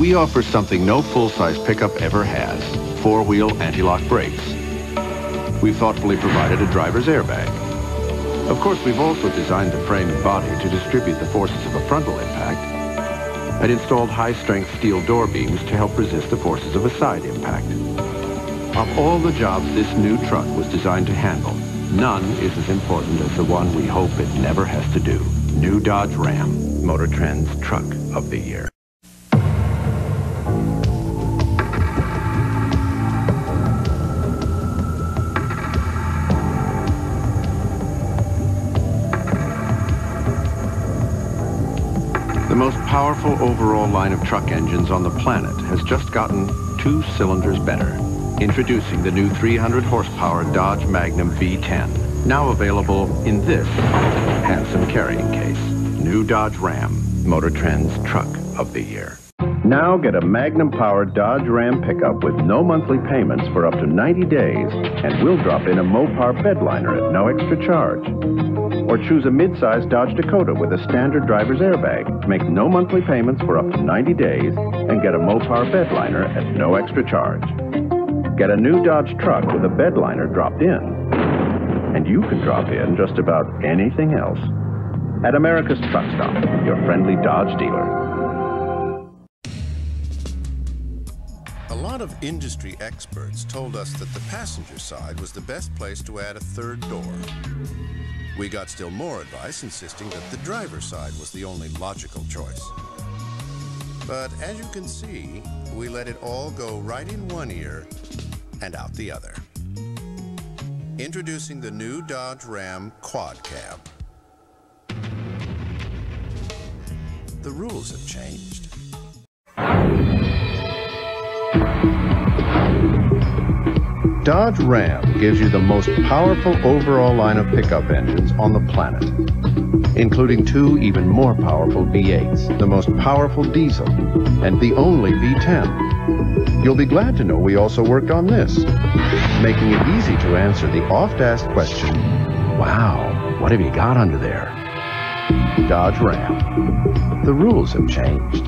We offer something no full-size pickup ever has: four-wheel anti-lock brakes. We've thoughtfully provided a driver's airbag. Of course, we've also designed the frame and body to distribute the forces of a frontal impact and installed high-strength steel door beams to help resist the forces of a side impact. Of all the jobs this new truck was designed to handle, none is as important as the one we hope it never has to do. New Dodge Ram, Motor Trend's Truck of the Year. The most powerful overall line of truck engines on the planet has just gotten 2 cylinders better. Introducing the new 300 horsepower Dodge Magnum V10, now available in this handsome carrying case. New Dodge Ram, Motor Trend's Truck of the Year. Now get a Magnum-powered Dodge Ram pickup with no monthly payments for up to 90 days, and we'll drop in a Mopar bedliner at no extra charge. Or choose a mid-size Dodge Dakota with a standard driver's airbag. Make no monthly payments for up to 90 days and get a Mopar bedliner at no extra charge. Get a new Dodge truck with a bedliner dropped in. And you can drop in just about anything else at America's Truck Stop, your friendly Dodge dealer. A lot of industry experts told us that the passenger side was the best place to add a third door. We got still more advice insisting that the driver's side was the only logical choice. But as you can see, we let it all go right in one ear and out the other. Introducing the new Dodge Ram Quad Cab. The rules have changed. Dodge Ram gives you the most powerful overall line of pickup engines on the planet, including 2 even more powerful V8s, the most powerful diesel, and the only V10. You'll be glad to know we also worked on this, making it easy to answer the oft-asked question, wow, what have you got under there? Dodge Ram. The rules have changed.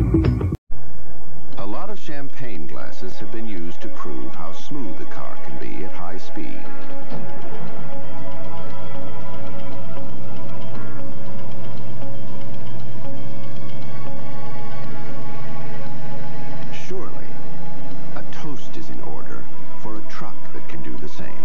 A lot of champagne glasses have been used to prove how smooth the car can be at high speed. Surely, a toast is in order for a truck that can do the same.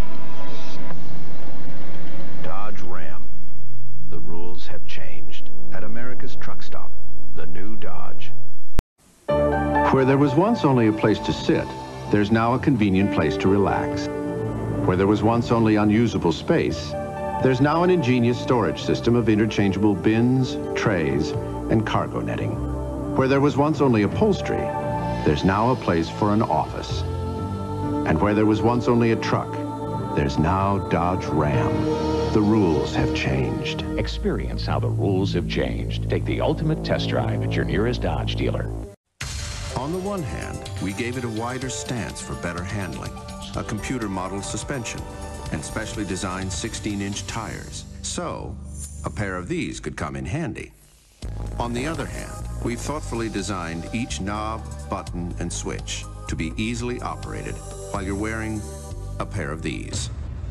Dodge Ram. The rules have changed at America's Truck Stop, the new Dodge. Where there was once only a place to sit, there's now a convenient place to relax. Where there was once only unusable space, there's now an ingenious storage system of interchangeable bins, trays, and cargo netting. Where there was once only upholstery, there's now a place for an office. And where there was once only a truck, there's now Dodge Ram. The rules have changed. Experience how the rules have changed. Take the ultimate test drive at your nearest Dodge dealer. On the one hand, we gave it a wider stance for better handling, a computer-modeled suspension, and specially designed 16-inch tires. So, a pair of these could come in handy. On the other hand, we've thoughtfully designed each knob, button, and switch to be easily operated while you're wearing a pair of these.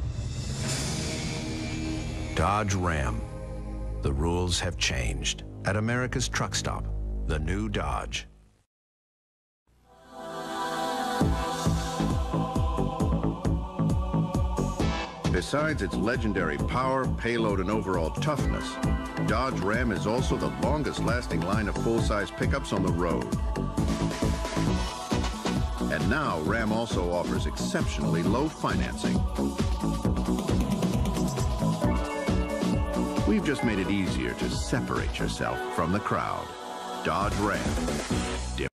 Dodge Ram. The rules have changed at America's Truck Stop, the new Dodge. Besides its legendary power, payload, and overall toughness, Dodge Ram is also the longest-lasting line of full-size pickups on the road. And now, Ram also offers exceptionally low financing. We've just made it easier to separate yourself from the crowd. Dodge Ram.